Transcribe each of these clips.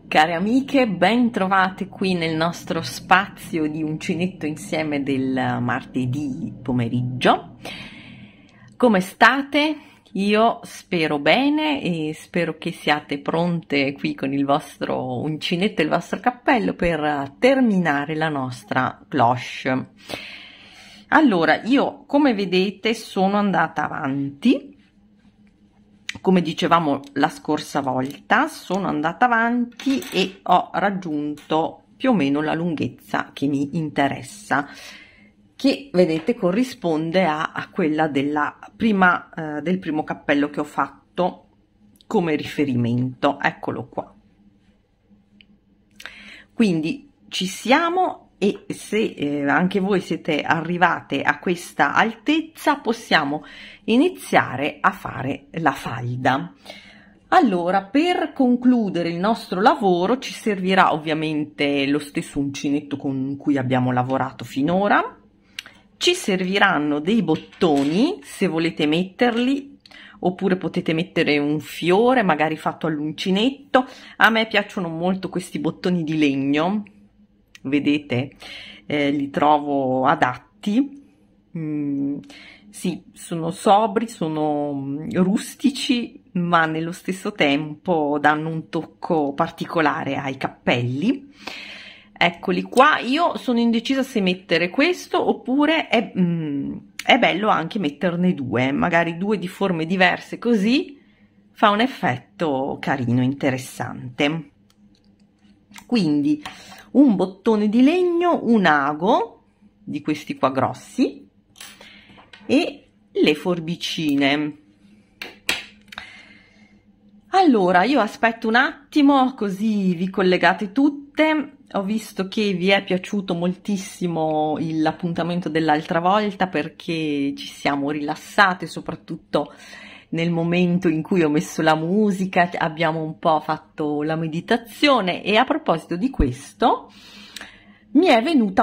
Care amiche, ben trovate qui nel nostro spazio di uncinetto insieme del martedì pomeriggio. Come state? Io spero bene e spero che siate pronte qui con il vostro uncinetto e il vostro cappello per terminare la nostra cloche. Allora, io come vedete sono andata avanti. Come dicevamo la scorsa volta, sono andata avanti e ho raggiunto più o meno la lunghezza che mi interessa, che vedete corrisponde a quella della del primo cappello che ho fatto come riferimento. Eccolo qua. Quindi ci siamo, e se anche voi siete arrivate a questa altezza possiamo iniziare a fare la falda. Allora, per concludere il nostro lavoro ci servirà ovviamente lo stesso uncinetto con cui abbiamo lavorato finora. Ci serviranno dei bottoni se volete metterli, oppure potete mettere un fiore magari fatto all'uncinetto. A me piacciono molto questi bottoni di legno, vedete, li trovo adatti. Sì, sono sobri, sono rustici, ma nello stesso tempo danno un tocco particolare ai cappelli. Eccoli qua. Io sono indecisa se mettere questo oppure è bello anche metterne due, magari due di forme diverse, così fa un effetto carino, interessante. Quindi un bottone di legno, un ago di questi qua grossi e le forbicine. Allora, io aspetto un attimo così vi collegate tutte. Ho visto che vi è piaciuto moltissimo l'appuntamento dell'altra volta perché ci siamo rilassate, soprattutto nel momento in cui ho messo la musica, abbiamo un po' fatto la meditazione. E a proposito di questo mi è venuta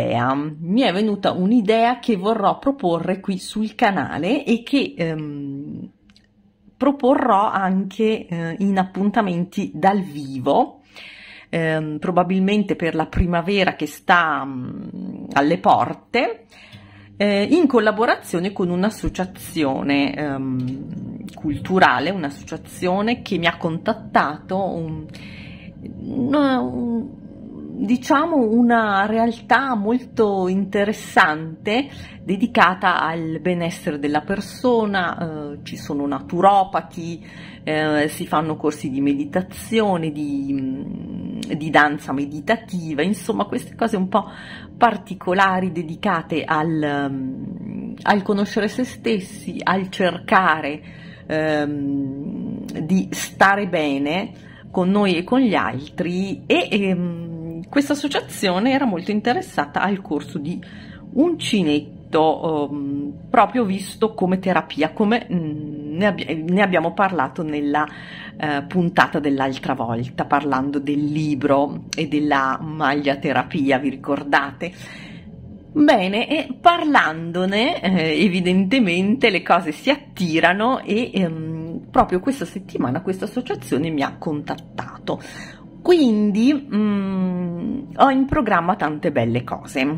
un'idea che vorrò proporre qui sul canale e che proporrò anche in appuntamenti dal vivo, probabilmente per la primavera che sta alle porte, in collaborazione con un'associazione culturale, un'associazione che mi ha contattato, diciamo una realtà molto interessante dedicata al benessere della persona. Ci sono naturopati, si fanno corsi di meditazione, di danza meditativa, insomma queste cose un po' particolari dedicate al conoscere se stessi, al cercare di stare bene con noi e con gli altri. Questa associazione era molto interessata al corso di uncinetto, proprio visto come terapia, come ne abbiamo parlato nella puntata dell'altra volta, parlando del libro e della maglia terapia, vi ricordate? Bene, e parlandone evidentemente le cose si attirano e proprio questa settimana questa associazione mi ha contattato. Quindi ho in programma tante belle cose,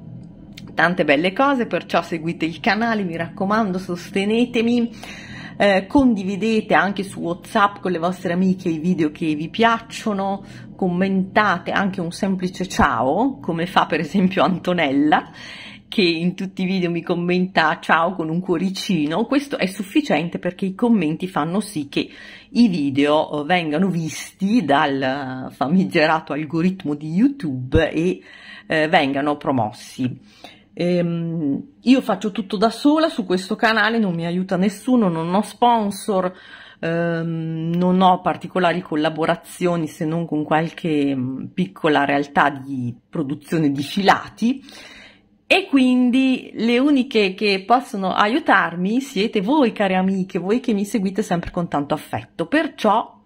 perciò seguite il canale, mi raccomando, sostenetemi, condividete anche su WhatsApp con le vostre amiche i video che vi piacciono, commentate anche un semplice ciao, come fa per esempio Antonella, che in tutti i video mi commenta ciao con un cuoricino. Questo è sufficiente perché i commenti fanno sì che i video vengano visti dal famigerato algoritmo di YouTube e vengano promossi. Io faccio tutto da sola su questo canale, non mi aiuta nessuno, non ho sponsor, non ho particolari collaborazioni se non con qualche piccola realtà di produzione di filati. E quindi le uniche che possono aiutarmi siete voi, care amiche, voi che mi seguite sempre con tanto affetto. Perciò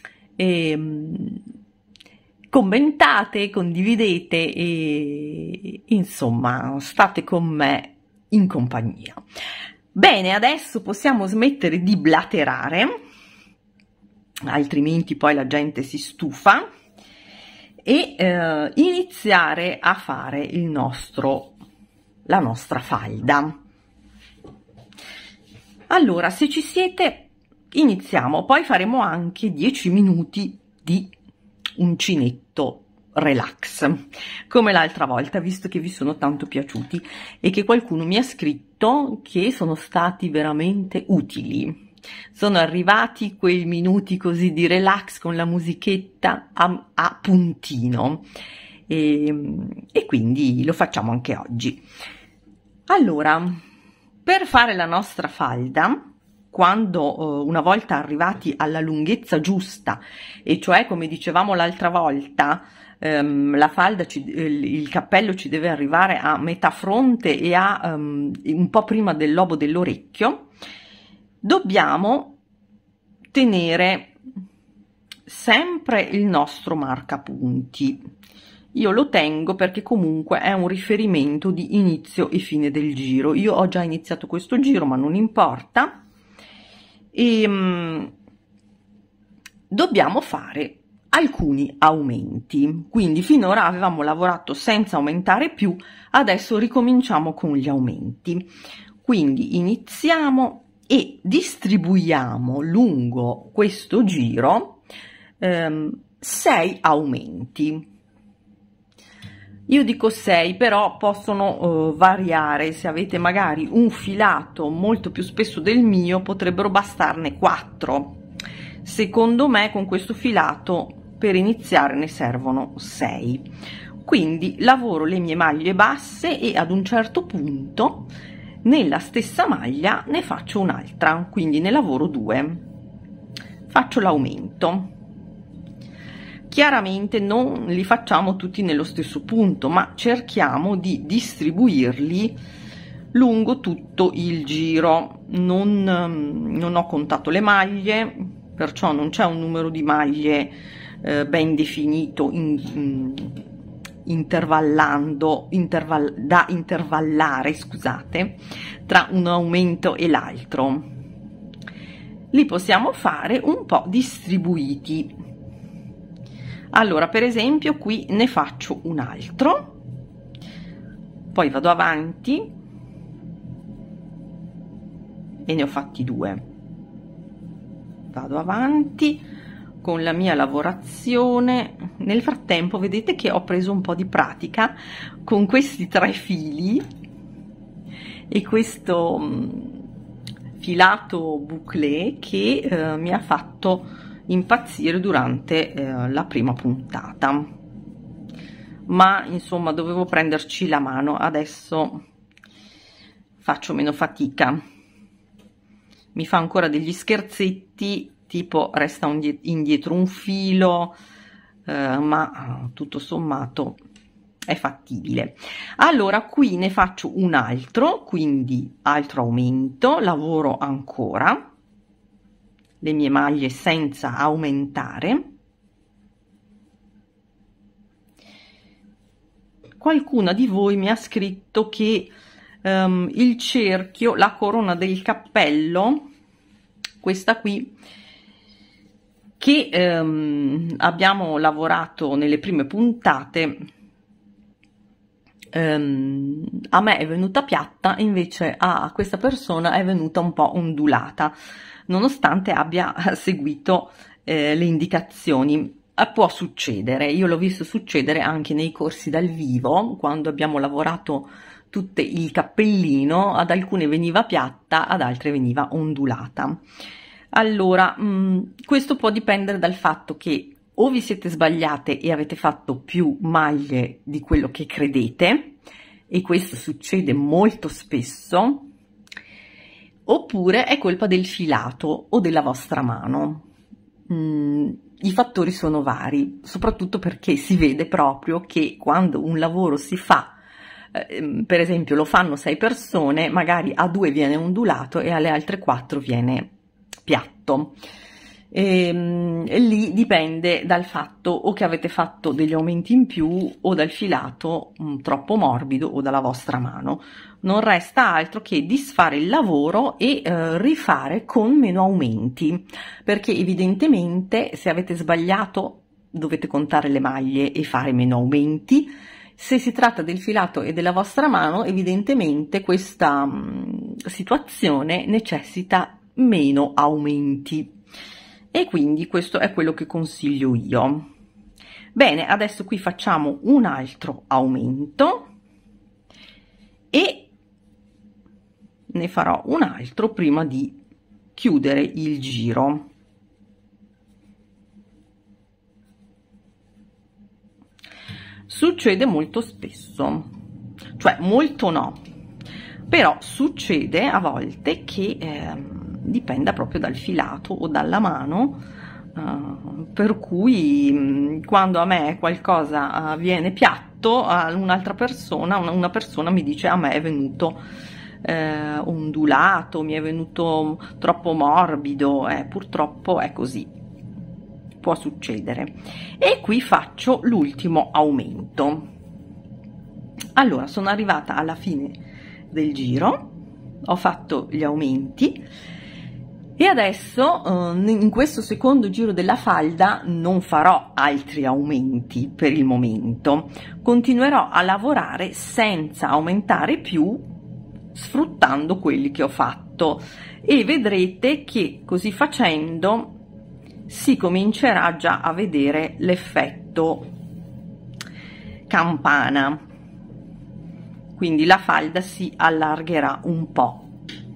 commentate, condividete e insomma state con me in compagnia. Bene, adesso possiamo smettere di blaterare, altrimenti poi la gente si stufa. e iniziare a fare la nostra falda. Allora, se ci siete, iniziamo. Poi faremo anche 10 minuti di uncinetto relax, come l'altra volta, visto che vi sono tanto piaciuti e che qualcuno mi ha scritto che sono stati veramente utili. Sono arrivati quei minuti così di relax con la musichetta a puntino e quindi lo facciamo anche oggi. Allora, per fare la nostra falda, quando una volta arrivati alla lunghezza giusta, e cioè come dicevamo l'altra volta, la falda, il cappello ci deve arrivare a metà fronte e a un po' prima del lobo dell'orecchio, dobbiamo tenere sempre il nostro marcapunti. Io lo tengo perché comunque è un riferimento di inizio e fine del giro. Io ho già iniziato questo giro, ma non importa. E dobbiamo fare alcuni aumenti. Quindi finora avevamo lavorato senza aumentare più, adesso ricominciamo con gli aumenti. Quindi iniziamo e distribuiamo lungo questo giro 6 aumenti. Io dico 6, però possono variare. Se avete magari un filato molto più spesso del mio, potrebbero bastarne 4. Secondo me con questo filato per iniziare ne servono 6. Quindi lavoro le mie maglie basse e ad un certo punto nella stessa maglia ne faccio un'altra, quindi ne lavoro 2, faccio l'aumento. Chiaramente non li facciamo tutti nello stesso punto, ma cerchiamo di distribuirli lungo tutto il giro. Non ho contato le maglie, perciò non c'è un numero di maglie ben definito da intervallare, scusate, tra un aumento e l'altro. Li possiamo fare un po' distribuiti. Allora, per esempio, qui ne faccio un altro, poi vado avanti e ne ho fatti 2. Vado avanti con la mia lavorazione. Nel frattempo vedete che ho preso un po' di pratica con questi 3 fili e questo filato bouclé che mi ha fatto impazzire durante la prima puntata, ma insomma dovevo prenderci la mano. Adesso faccio meno fatica, mi fa ancora degli scherzetti tipo resta indietro un filo, ma tutto sommato è fattibile. Allora qui ne faccio un altro, quindi altro aumento, lavoro ancora le mie maglie senza aumentare. Qualcuna di voi mi ha scritto che il cerchio, la corona del cappello, questa qui, che abbiamo lavorato nelle prime puntate, a me è venuta piatta, invece a questa persona è venuta un po' ondulata, nonostante abbia seguito le indicazioni. Può succedere, io l'ho visto succedere anche nei corsi dal vivo, quando abbiamo lavorato tutte il cappellino, ad alcune veniva piatta, ad altre veniva ondulata. Allora, questo può dipendere dal fatto che o vi siete sbagliate e avete fatto più maglie di quello che credete, e questo succede molto spesso, oppure è colpa del filato o della vostra mano. I fattori sono vari, soprattutto perché si vede proprio che quando un lavoro si fa, per esempio lo fanno 6 persone, magari a 2 viene ondulato e alle altre 4 viene piatto. E lì dipende dal fatto o che avete fatto degli aumenti in più o dal filato troppo morbido o dalla vostra mano. Non resta altro che disfare il lavoro e rifare con meno aumenti, perché evidentemente se avete sbagliato dovete contare le maglie e fare meno aumenti. Se si tratta del filato e della vostra mano, evidentemente questa situazione necessita meno aumenti, e quindi questo è quello che consiglio io. Bene, adesso qui facciamo un altro aumento e ne farò un altro prima di chiudere il giro. Succede molto spesso, cioè molto no, però succede a volte che dipenda proprio dal filato o dalla mano, per cui quando a me qualcosa viene piatto, a un'altra persona, una persona mi dice a me è venuto ondulato, mi è venuto troppo morbido, purtroppo è così. Può succedere. E qui faccio l'ultimo aumento. Allora, sono arrivata alla fine del giro, ho fatto gli aumenti e adesso in questo secondo giro della falda non farò altri aumenti per il momento, continuerò a lavorare senza aumentare più, sfruttando quelli che ho fatto, e vedrete che così facendo si comincerà già a vedere l'effetto campana, quindi la falda si allargherà un po'.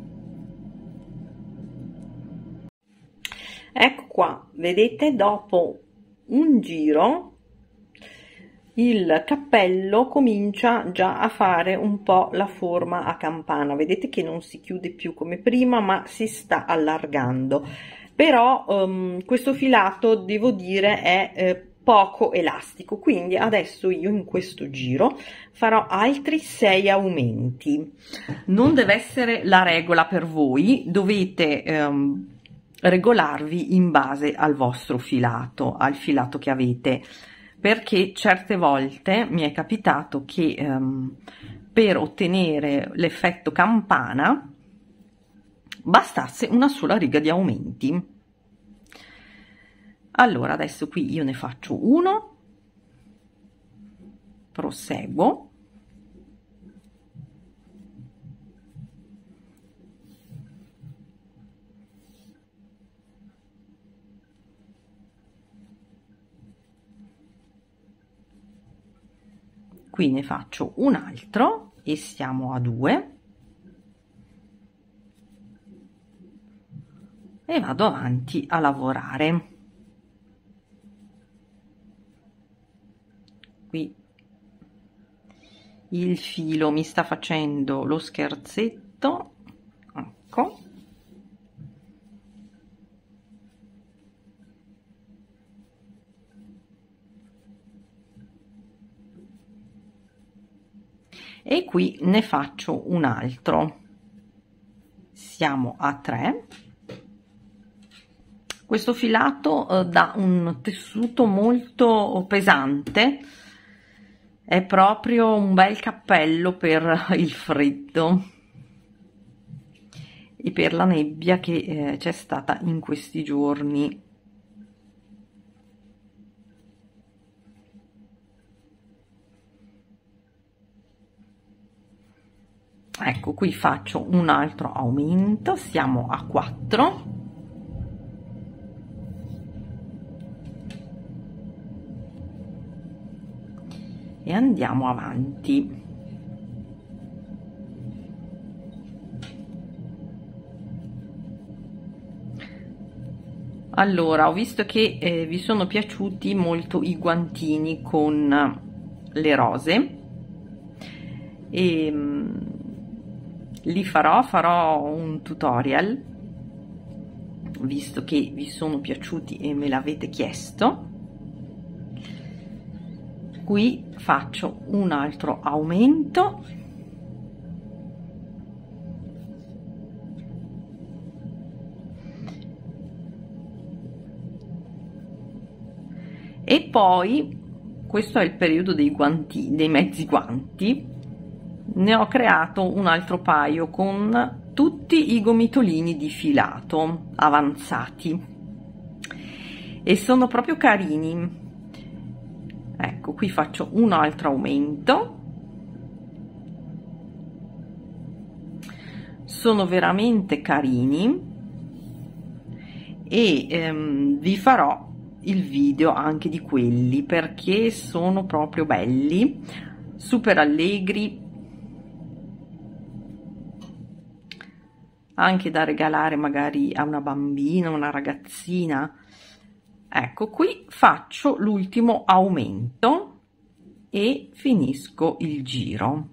Ecco qua, vedete, dopo un giro il cappello comincia già a fare un po' la forma a campana, vedete che non si chiude più come prima ma si sta allargando. Però questo filato, devo dire, è poco elastico, quindi adesso io in questo giro farò altri 6 aumenti. Non deve essere la regola per voi, dovete regolarvi in base al vostro filato, al filato che avete, perché certe volte mi è capitato che per ottenere l'effetto campana bastasse una sola riga di aumenti. Allora adesso qui io ne faccio uno, proseguo, qui ne faccio un altro e siamo a 2. E vado avanti a lavorare. Qui il filo mi sta facendo lo scherzetto, ecco. E qui ne faccio un altro. Siamo a 3. Questo filato dà un tessuto molto pesante, è proprio un bel cappello per il freddo e per la nebbia che c'è stata in questi giorni. Ecco, qui faccio un altro aumento, siamo a 4. E andiamo avanti. Allora, ho visto che vi sono piaciuti molto i guantini con le rose e li farò un tutorial, visto che vi sono piaciuti e me l'avete chiesto. Qui faccio un altro aumento e poi questo è il periodo dei guanti, dei mezzi guanti. Ne ho creato un altro paio con tutti i gomitolini di filato avanzati e sono proprio carini. Ecco, qui faccio un altro aumento. Sono veramente carini e vi farò il video anche di quelli, perché sono proprio belli, super allegri, anche da regalare magari a una bambina, una ragazzina. Ecco, qui faccio l'ultimo aumento e finisco il giro.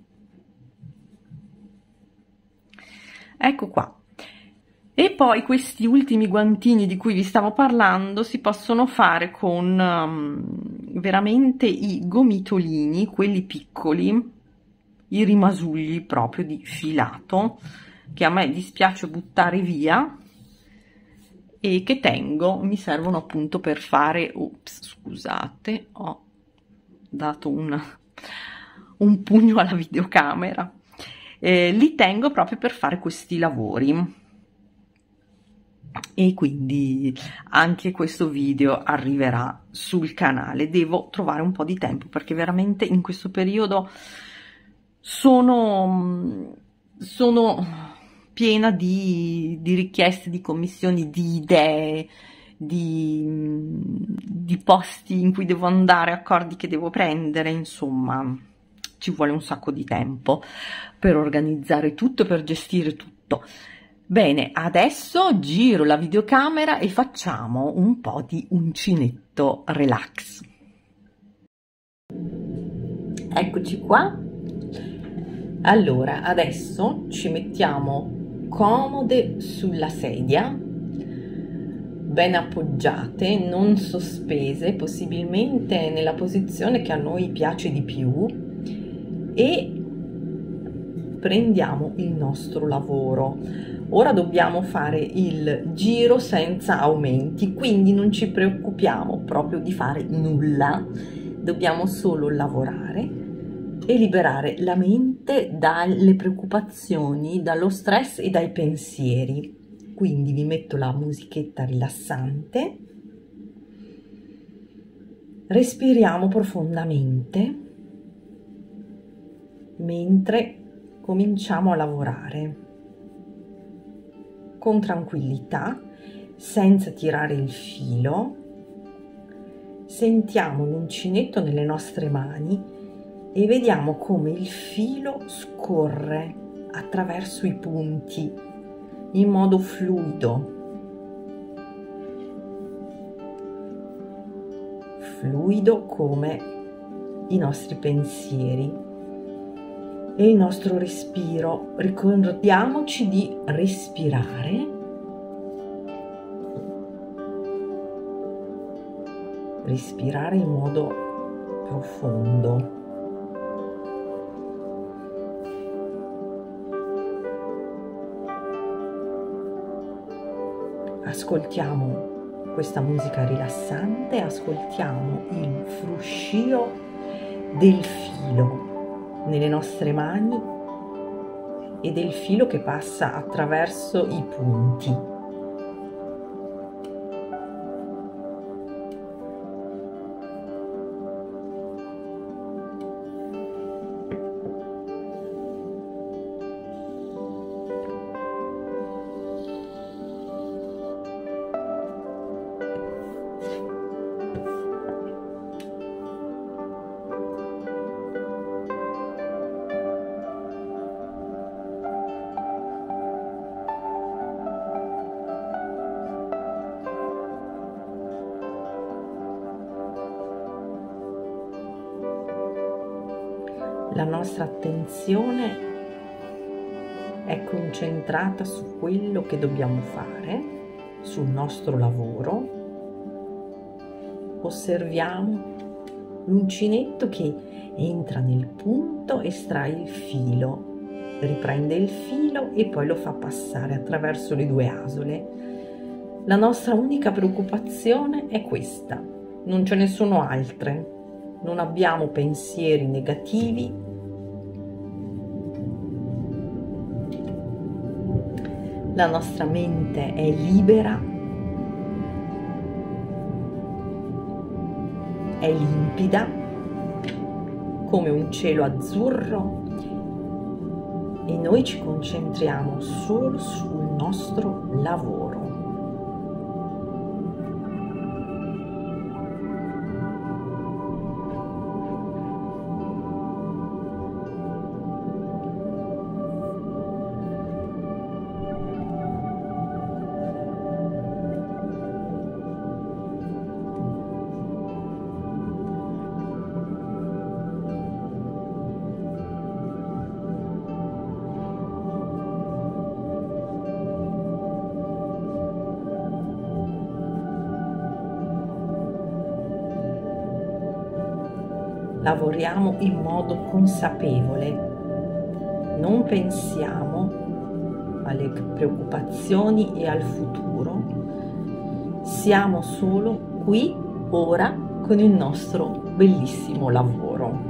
Ecco qua. E poi questi ultimi guantini di cui vi stavo parlando si possono fare con veramente i gomitolini, quelli piccoli, i rimasugli proprio di filato, che a me dispiace buttare via e che tengo, mi servono appunto per fare, ops, scusate, ho dato un pugno alla videocamera, li tengo proprio per fare questi lavori. E quindi anche questo video arriverà sul canale. Devo trovare un po' di tempo, perché veramente in questo periodo sono piena di richieste, di commissioni, di idee, di posti in cui devo andare, accordi che devo prendere, insomma ci vuole un sacco di tempo per organizzare tutto, per gestire tutto. Bene, adesso giro la videocamera e facciamo un po' di uncinetto relax. Eccoci qua. Allora, adesso ci mettiamo comode sulla sedia, ben appoggiate, non sospese, possibilmente nella posizione che a noi piace di più, e prendiamo il nostro lavoro. Ora dobbiamo fare il giro senza aumenti, quindi non ci preoccupiamo proprio di fare nulla, dobbiamo solo lavorare e liberare la mente dalle preoccupazioni, dallo stress e dai pensieri. Quindi vi metto la musichetta rilassante, respiriamo profondamente mentre cominciamo a lavorare con tranquillità, senza tirare il filo. Sentiamo l'uncinetto nelle nostre mani e vediamo come il filo scorre attraverso i punti in modo fluido. Fluido come i nostri pensieri e il nostro respiro. Ricordiamoci di respirare, respirare in modo profondo. Ascoltiamo questa musica rilassante, ascoltiamo il fruscio del filo nelle nostre mani e del filo che passa attraverso i punti. La nostra attenzione è concentrata su quello che dobbiamo fare, sul nostro lavoro. Osserviamo l'uncinetto che entra nel punto, estrae il filo, riprende il filo e poi lo fa passare attraverso le due asole. La nostra unica preoccupazione è questa, non ce ne sono altre. Non abbiamo pensieri negativi, la nostra mente è libera è limpida come un cielo azzurro e noi ci concentriamo solo sul nostro lavoro. Lavoriamo in modo consapevole, non pensiamo alle preoccupazioni e al futuro, siamo solo qui, ora, con il nostro bellissimo lavoro.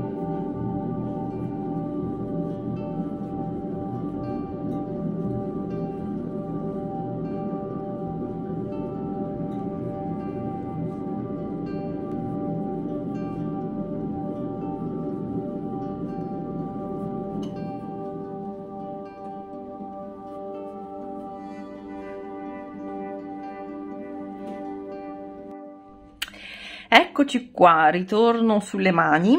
Eccoci qua, ritorno sulle mani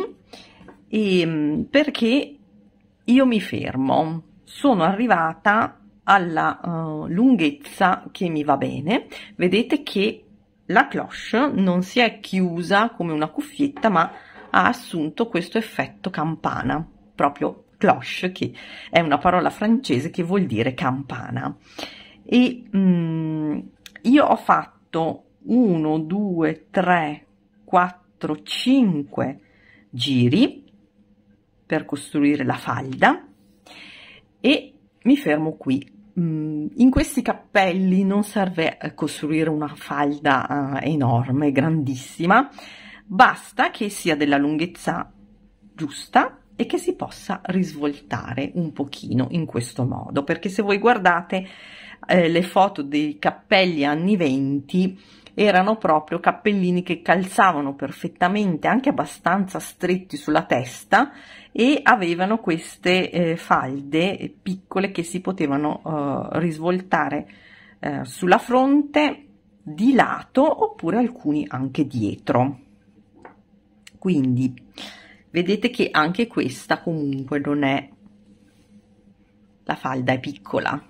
perché io mi fermo, sono arrivata alla lunghezza che mi va bene. Vedete che la cloche non si è chiusa come una cuffietta, ma ha assunto questo effetto campana, proprio cloche, che è una parola francese che vuol dire campana. E io ho fatto 1, 2, 3, 4, 5 giri per costruire la falda e mi fermo qui. In questi cappelli non serve costruire una falda enorme, grandissima, basta che sia della lunghezza giusta e che si possa risvoltare un pochino in questo modo, perché se voi guardate le foto dei cappelli anni 20 erano proprio cappellini che calzavano perfettamente, anche abbastanza stretti sulla testa, e avevano queste falde piccole che si potevano risvoltare sulla fronte, di lato, oppure alcuni anche dietro. Quindi vedete che anche questa comunque non è, la falda è piccola.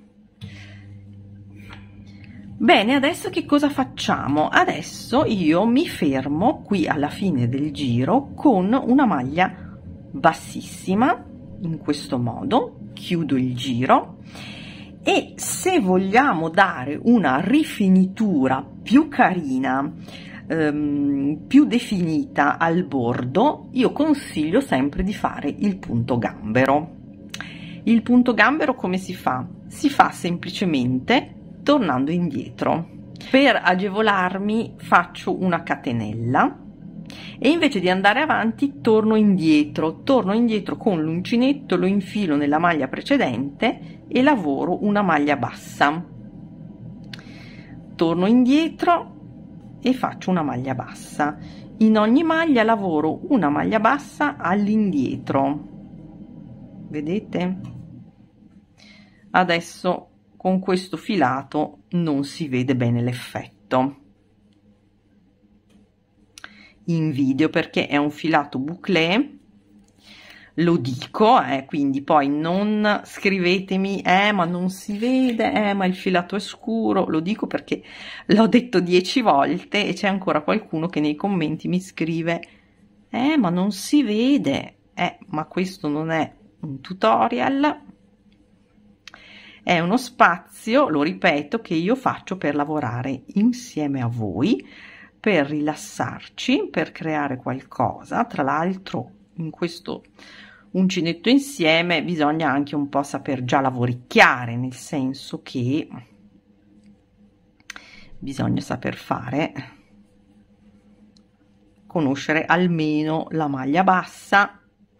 Bene, adesso che cosa facciamo? Adesso io mi fermo qui alla fine del giro con una maglia bassissima, in questo modo, chiudo il giro, e se vogliamo dare una rifinitura più carina, più definita al bordo, io consiglio sempre di fare il punto gambero. Il punto gambero come si fa? Si fa semplicemente tornando indietro. Per agevolarmi faccio una catenella e invece di andare avanti torno indietro con l'uncinetto, lo infilo nella maglia precedente e lavoro una maglia bassa. Torno indietro e faccio una maglia bassa. In ogni maglia lavoro una maglia bassa all'indietro. Vedete? Adesso con questo filato non si vede bene l'effetto in video perché è un filato bouclé, lo dico, quindi poi non scrivetemi ma non si vede, ma il filato è scuro, lo dico perché l'ho detto 10 volte e c'è ancora qualcuno che nei commenti mi scrive ma non si vede, ma questo non è un tutorial, è uno spazio, lo ripeto, che io faccio per lavorare insieme a voi, per rilassarci, per creare qualcosa. Tra l'altro in questo uncinetto insieme bisogna anche un po' saper già lavoricchiare, nel senso che bisogna saper fare, conoscere almeno la maglia bassa,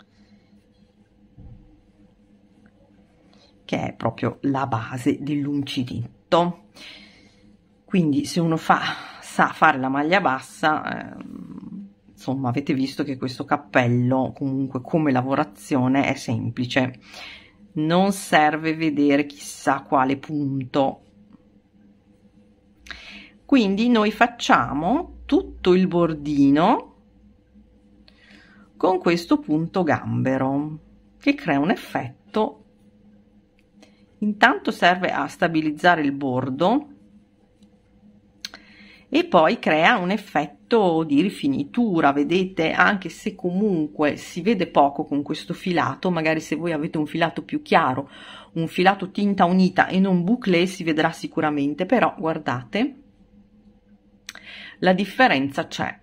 che è proprio la base dell'uncinetto. Quindi se uno sa fare la maglia bassa, insomma avete visto che questo cappello comunque come lavorazione è semplice, non serve vedere chissà quale punto. Quindi noi facciamo tutto il bordino con questo punto gambero che crea un effetto, intanto serve a stabilizzare il bordo e poi crea un effetto di rifinitura, vedete, anche se comunque si vede poco con questo filato, magari se voi avete un filato più chiaro, un filato tinta unita e non bouclé si vedrà sicuramente, però guardate, la differenza c'è.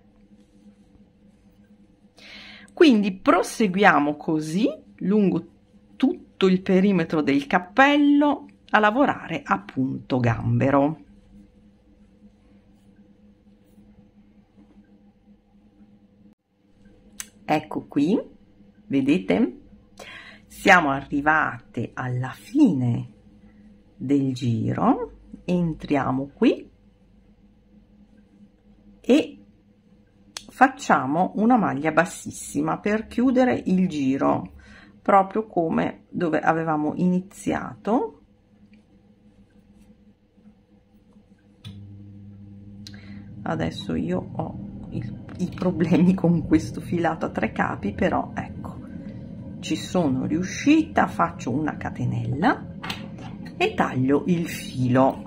Quindi proseguiamo così lungo tutto il perimetro del cappello a lavorare a punto gambero. Ecco qui, vedete? Siamo arrivate alla fine del giro, entriamo qui e facciamo una maglia bassissima per chiudere il giro, proprio come dove avevamo iniziato. Adesso io ho i problemi con questo filato a 3 capi, però ecco, ci sono riuscita, faccio una catenella e taglio il filo,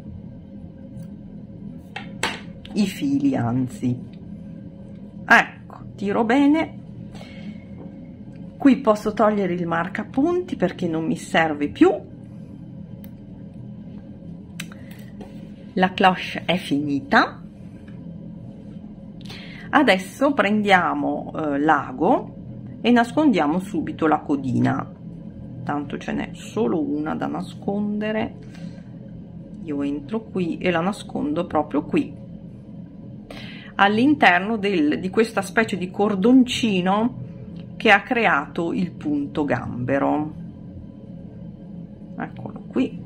i fili anzi, ecco, tiro bene. Qui posso togliere il marcapunti perché non mi serve più. La cloche è finita. Adesso prendiamo l'ago e nascondiamo subito la codina, tanto ce n'è solo una da nascondere. Io entro qui e la nascondo proprio qui, all'interno di questa specie di cordoncino che ha creato il punto gambero. Eccolo qui,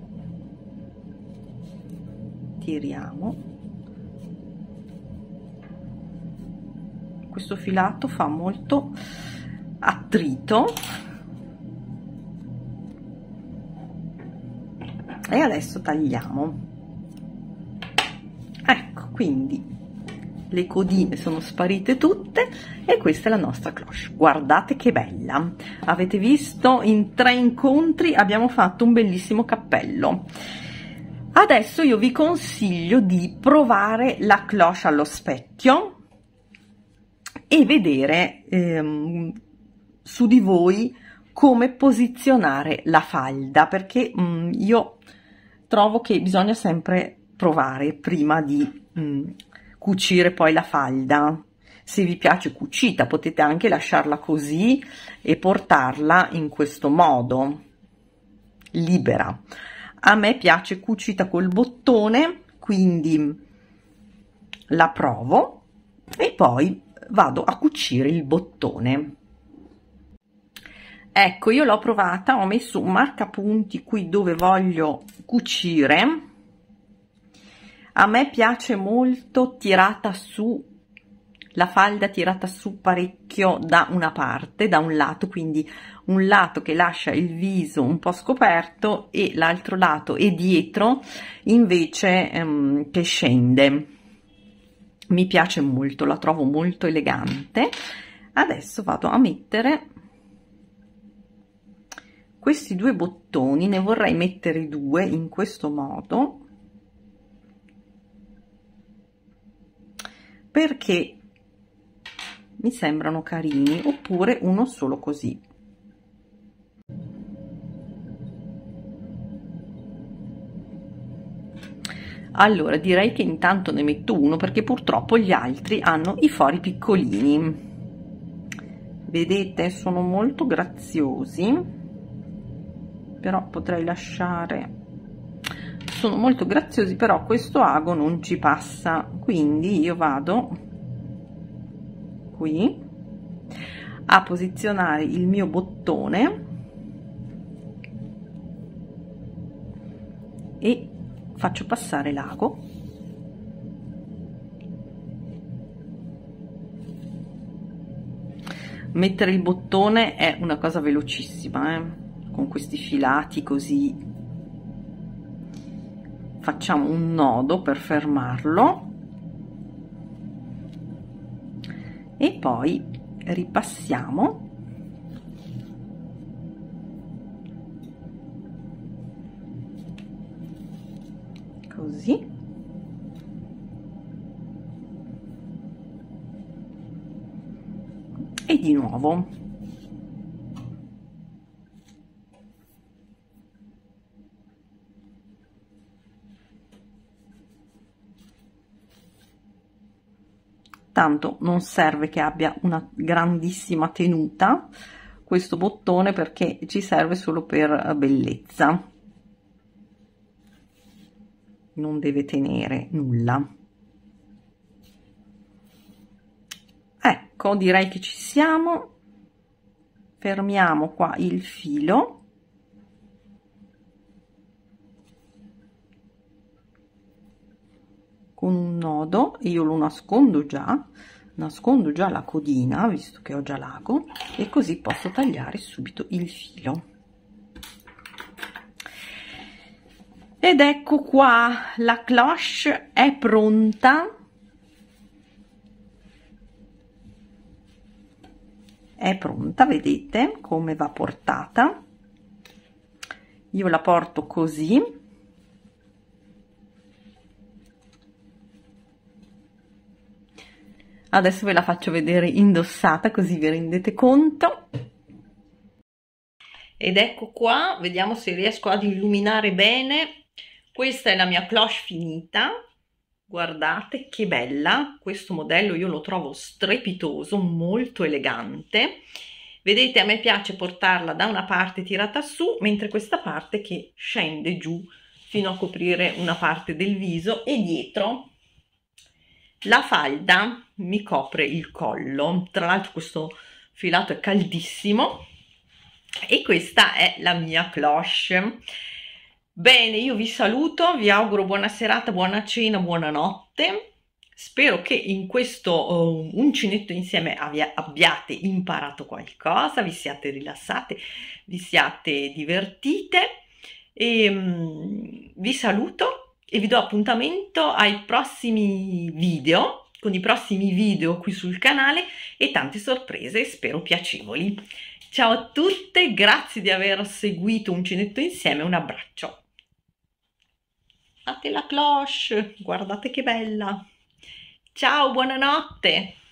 tiriamo. Questo filato fa molto attrito e adesso tagliamo. Ecco, quindi le codine sono sparite tutte e questa è la nostra cloche. Guardate che bella, avete visto, in 3 incontri abbiamo fatto un bellissimo cappello. Adesso io vi consiglio di provare la cloche allo specchio e vedere su di voi come posizionare la falda, perché io trovo che bisogna sempre provare prima di cucire poi la falda. Se vi piace cucita potete anche lasciarla così e portarla in questo modo, libera. A me piace cucita col bottone, quindi la provo e poi vado a cucire il bottone. Ecco, io l'ho provata, ho messo un marcapunti qui dove voglio cucire. A me piace molto tirata su, la falda tirata su parecchio da una parte, da un lato, quindi un lato che lascia il viso un po' scoperto e l'altro lato e dietro invece che scende. Mi piace molto, la trovo molto elegante. Adesso vado a mettere questi 2 bottoni, ne vorrei mettere 2 in questo modo, perché mi sembrano carini, oppure uno solo così. Allora direi che intanto ne metto uno perché purtroppo gli altri hanno i fori piccolini. Vedete, sono molto graziosi, però potrei lasciare, sono molto graziosi, però questo ago non ci passa, quindi io vado qui a posizionare il mio bottone e faccio passare l'ago Mettere il bottone è una cosa velocissima, con questi filati così. Facciamo un nodo per fermarlo e poi ripassiamo così. E di nuovo. Tanto non serve che abbia una grandissima tenuta questo bottone, perché ci serve solo per bellezza, non deve tenere nulla. Ecco, direi che ci siamo. Fermiamo qua il filo con un nodo e io lo nascondo già la codina, visto che ho già l'ago, e così posso tagliare subito il filo. Ed ecco qua, la cloche è pronta. È pronta, vedete come va portata. Io la porto così. Adesso ve la faccio vedere indossata, così vi rendete conto. Ed ecco qua, vediamo se riesco ad illuminare bene. Questa è la mia cloche finita. Guardate che bella, questo modello io lo trovo strepitoso, molto elegante. Vedete, a me piace portarla da una parte tirata su, mentre questa parte che scende giù fino a coprire una parte del viso, e dietro la falda mi copre il collo. Tra l'altro questo filato è caldissimo e questa è la mia cloche. Bene, io vi saluto, vi auguro buona serata, buona cena, buonanotte. Spero che in questo uncinetto insieme abbiate imparato qualcosa, vi siate rilassate, vi siate divertite, e vi saluto e vi do appuntamento ai prossimi video, con i prossimi video qui sul canale e tante sorprese, spero piacevoli. Ciao a tutte, grazie di aver seguito Uncinetto Insieme, un abbraccio. Fate la cloche, guardate che bella. Ciao, buonanotte.